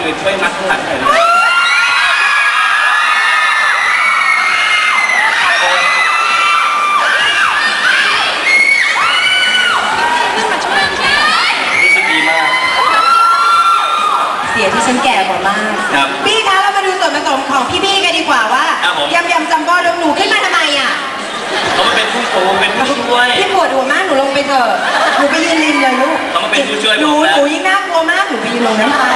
อื่นช่วยมัดข้างหลังหน่อยเสียที่ฉันแก่กว่ามากพี่คะเรามาดูส่วนผสมของพี่บี้กันดีกว่าว่ายำจัมโบ้แล้วหนูขึ้นมาทำไมอ่ะเขามาเป็นผู้ช่วยพี่ปวดหัวมากหนูลงไปเถอะหนูไปยืนริมเลยลูกเขามาเป็นผู้ช่วยหนูยิ่งน่ากลัวมากหนูไปยืนลงน้ำไป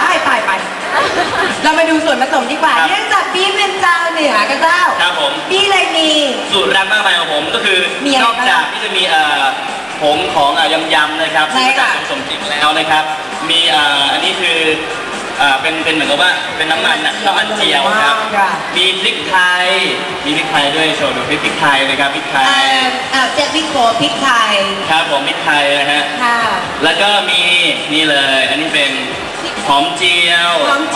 เรามาดูส่วนผสมดีกว่าเนื่องจากบี้เป็นเจ้าเหนือกันเจ้าครับผมบี้เลยมีสูตรรักมากมายของผมก็คือนอกจากที่จะมีผงของยำนะครับที่ผสมจริงแล้วนะครับมีอันนี้คือเป็นเหมือนกับว่าเป็นน้ำมันเจียวครับมีพริกไทยด้วยโชว์ดูพริกไทยนะครับพริกไทยเจ็ดพริกโขพริกไทยครับผมพริกไทยนะฮะแล้วก็มีนี่เลยอันนี้เป็นหอมเจียว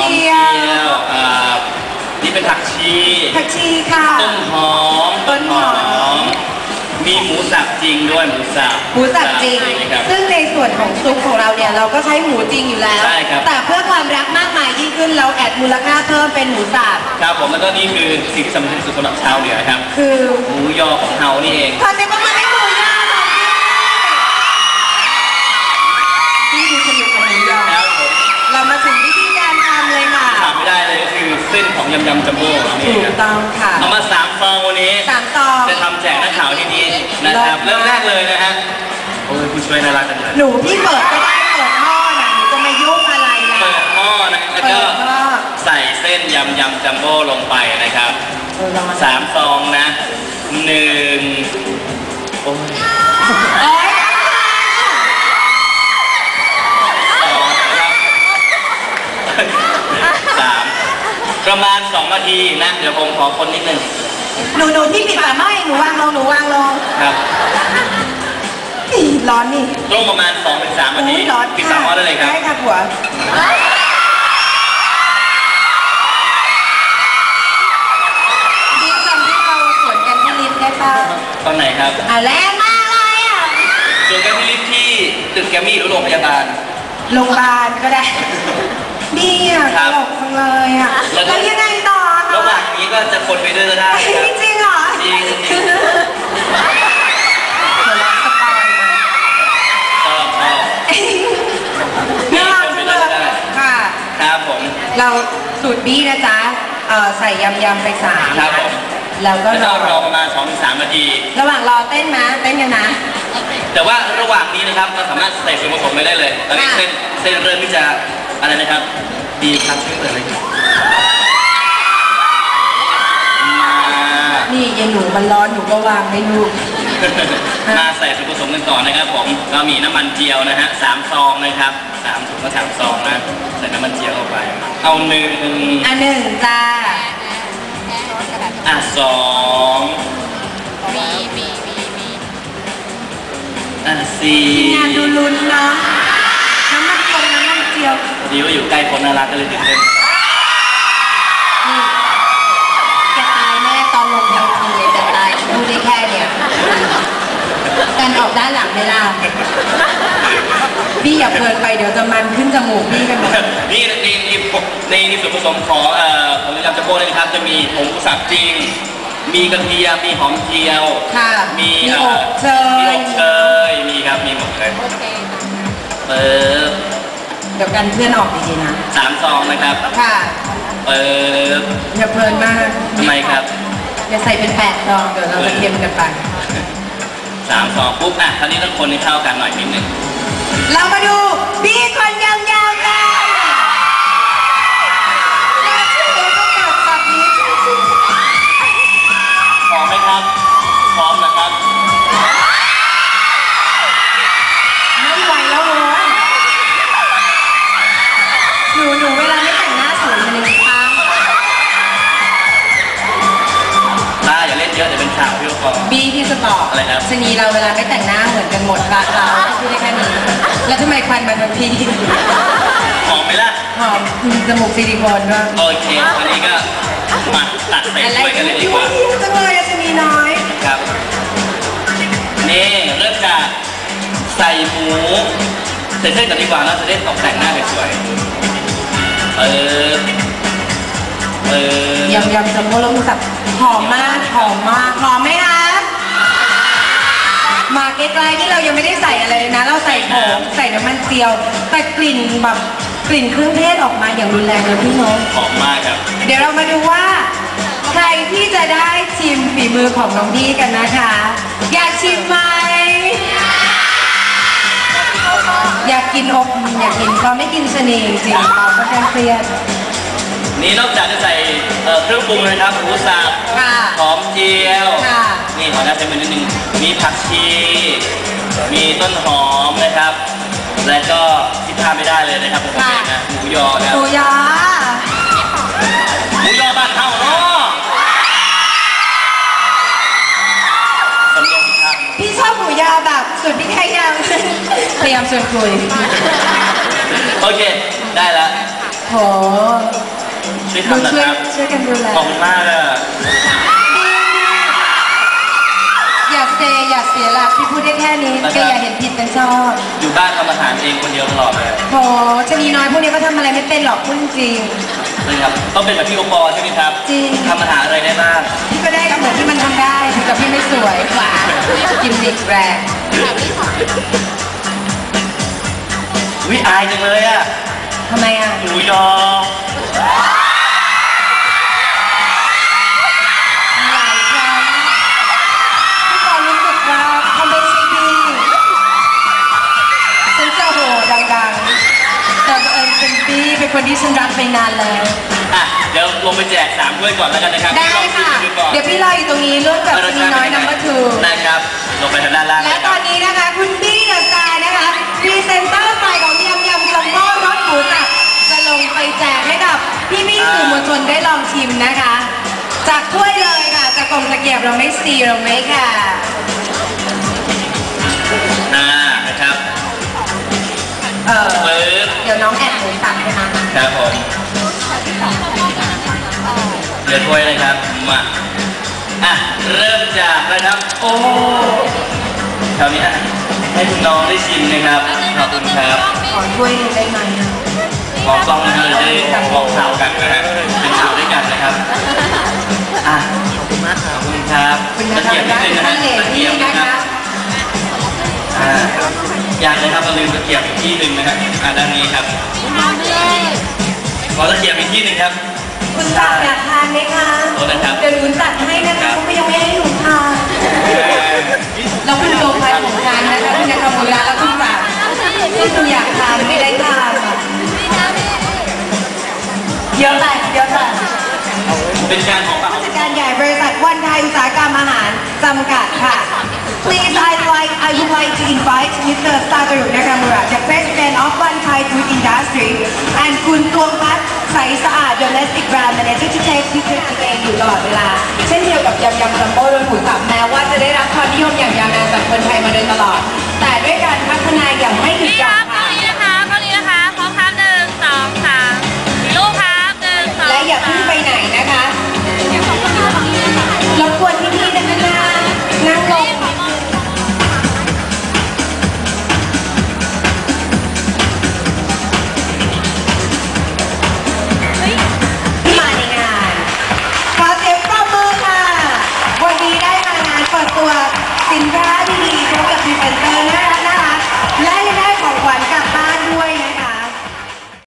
นี่เป็นผักชีค่ะต้นหอมมีหมูสับจริงด้วยหมูสับจริงซึ่งในส่วนของซุปของเราเนี่ยเราก็ใช้หมูจริงอยู่แล้วแต่เพื่อความรักมากมายยิ่งขึ้นเราแอดมูลค่าเพิ่มเป็นหมูสับครับผมแล้วก็นี่คือสิ่งสำคัญที่สุดสำหรับชาวเหนือครับคือหมูยอของเฮานี่เองขอเสียงปรบมือให้หมูยอพี่ดูสนุกกับหมูยอเรามาถึงวิธีการทำเลยค่ะขาดไม่ได้เลยก็คือเส้นของยำจัมโบ้ถูกต้องค่ะเอามา3 ฟองวันนี้ 3 ซองจะทำแจกนักข่าวที่นี่นะครับเริ่มแรกเลยนะฮะโอ้ยผู้ช่วยน่ารักจังเลยหนูพี่เปิดก็ได้เปิดหม้อนะหนูจะมายุ่งอะไรนะเปิดหม้อนะแล้วก็ใส่เส้นยำจัมโบ้ลงไปนะครับ3 ซองนะ1โอ้ยประมาณ2 นาทีนะเดี๋ยวผมขอคนนิดนึงหนูที่ปิดฝาไม่หนูวางลงครับร้อนนี่ต้มประมาณ2-3 นาทีปิดฝาหม้อได้เลยครับได้ค่ะผัวบิ๊กจำที่เราสวนกันที่ลิฟต์ได้ป่ะตอนไหนครับแรงมากเลยสวนกันที่ลิฟต์ที่ตึกแกมมี่หรือโรงพยาบาลก็ได้ดีตลกจังเลยแล้วยังไงต่อระหว่างนี้ก็จะคนไปด้วยก็ได้จริงเหรอจริงน่ารักเลยค่ะครับผมเราสูตรบี้นะจ๊ะใส่ยำไป3 ครับผมแล้วก็รอประมาณ2-3 นาทีระหว่างรอเต้นกันนะแต่ว่าระหว่างนี้นะครับเราสามารถใส่ส่วนผสมไปได้เลยตอนนี้เส้นเริ่มที่จะอะไรนะครับดีครับช่วยเปิดเลยนี่ยายหนูมันร้อนหนูก็วางให้ลูกมาใส่ส่วนผสมกันต่อนะครับผมก็มีน้ำมันเจียวนะฮะ3 ซองนะครับ3 ถุงก็3 ซองนะใส่น้ำมันเจียวเข้าไปเอา1 จ้า 24 งานดูลุ้นเนาะน้ำมันเจียวดีว่าอยู่ใกล้คนน่ารักก็เลยตื่นเต้นจะตายแม่ตอนลงเวทีเลยจะตายดูได้แค่เนี่ยการออกด้านหลังไม่ล่ะพี่อย่าเพลินไปเดี๋ยวจะมันขึ้นจมูกพี่กันหมดนี่ในส่วนผสมของยำจัมโบ้เลยนะครับจะมีผงสับจริงมีกระเทียมมีหอมเจียวมีอบเชยมีครับมีหมดเลยเดี๋ยวกันเพื่อนออกดีๆนะ 3 ซองนะครับค่ะอย่าเพลินมากทำไมครับอย่าใส่เป็น8 ซองเดี๋ยวเราจะเค็มกันไป 3 ซองปุ๊บคราวนี้ต้องคนให้เข้ากันหน่อยนิดนึงเรามาดูบี้คนยาวๆกันพร้อมไหมครับพร้อมนะครับไม่ไหวแล้วเลยหนูเวลาไม่แต่งหน้าสวยมันเลยค่ะอย่าเล่นเยอะเดี๋ยวเป็นข่าวพี่ก็บี้ที่จะบอกอะไรครับชนีเราเวลาไม่แต่งหน้าเหมือนกันหมดค่ะเราพูดได้แค่นี้แล้วทำไมควันมาทันทีหอมไหมล่ะหอมจมูกซิลิโคนด้วยโอเคอันนี้ก็มาตัดใส่ถ้วยกันเลยดีกว่าจังเลยชนีน้อยครับนี่เริ่มจากใส่หมูใส่เส้นกันดีกว่าเราจะได้ตกแต่งหน้าสวยๆยำจัมโบ้รสหมูสับหอมมากหอมไหมคะมาใกล้ๆนี่เรายังไม่ได้ใส่อะไรเลยนะเราใส่ผงใส่น้ำมันเจียวแต่กลิ่นแบบกลิ่นเครื่องเทศออกมาอย่างรุนแรงเลยพี่น้องหอมมากครับเดี๋ยวเรามาดูว่าใครที่จะได้ชิมฝีมือของน้องพี่กันนะคะอยากชิมไหมอยากกินอบอยากกินเราไม่กินชะนีจริงเราก็แค่เครียดนี่นอกจากจะใส่เครื่องปรุงเลยครับหมูสับหอมเจียวนี่ขอหน้าใช้มือนิดนึงมีผักชีมีต้นหอมนะครับและก็ที่พลาดไม่ได้เลยนะครับผมเองนะหมูยอครับหมูยอบ้านเฮาเนาะสำเนียงครับพี่ชอบหมูยอแบบสุดพี่แค่ยังพยายามชวนคุยโอเคได้แล้วโหช่วยทำนะครับช่วยกันดูแลขอบคุณมากเลยอย่าเสียหลักพี่พูดได้แค่นี้แกอย่าเห็นผิดเป็นชอบอยู่บ้านทำอาหารเองคนเดียวตลอดเลยโหชนีน้อยพวกนี้ก็ทำอะไรไม่เป็นหรอกพูดจริงนะครับต้องเป็นแบบพี่โอปอใช่ไหมครับจริงทำอาหารอะไรได้บ้างพี่ก็ได้เหมือนที่มันทำได้แต่พี่ไม่สวยกว่ากินดิบแรงวิอายจังเลยอ่ะทำไมอ่ะหมูยอเป็นคนที่ฉันรักไปนานแล้วเดี๋ยวลงไปแจก3ถ้วยก่อนแล้วกันนะครับได้ค่ะเดี๋ยวพี่รออยู่ตรงนี้ร่วมกับชนีน้อยนัมเบอร์2 นะครับลงไปทางด้านล่างและตอนนี้นะคะคุณบี้เดอะสตาร์นะคะพรีเซนเตอร์ฝ่ายของยำจัมโบ้รสหมูสับจะลงไปแจกให้กับพี่ๆสื่อมวลชนได้ลองชิมนะคะจากถ้วยเลยค่ะจากกล่องตะเกียบเราไม่ซีเราไม่ค่ะนะครับเดี๋ยวน้องแอบหมูสับนะคะครับผมเดี๋ยวถ้วยเลยครับมาเริ่มจากนะครับโอ้คราวนี้ให้คุณน้องได้ชิมนะครับขอบคุณครับขอถ้วยได้ไหมมองกล้องเลยได้มองข่าวกันนะฮะเป็นข่าวด้วยกันนะครับขอบคุณมากครับขอบคุณครับตะเกียบนิดนึงนะฮะตะเกียบนะครับอยากเลยครับเราลืมตะเกียบอีกที่หนึ่งนะครับด้านนี้ครับขอตะเกียบอีกที่หนึ่งครับคุณตัดอยากทานไหมคะเดี๋ยวหนูตัดให้นะคะเขาไม่ยังไม่ให้หนูทานเราเป็นตัวใครของทานนะคะคุณนะคะคุณแล้วคุณตัดที่หนูอยากทานไม่ได้ทานเยอะไปเป็นการของผู้จัดการใหญ่บริษัทวันไทยอุตสาหกรรมอาหารจำกัดค่ะ Please, I would like to invite Mr. Sagaru Nakamura, the President of One Thai Food Industry, and คุณตวงพัฒน์ใสสะอาด Domestic Brand Manager to take pictures today อยู่ตลอดเวลาเช่นเดียวกับยำจัมโบ้รสหมูสับแม้ว่าจะได้รับความนิยมอย่างยาวนานจากคนไทยมาโดยตลอดแต่ด้วยการพัฒนาอย่างไม่หยุดยั้งค่ะ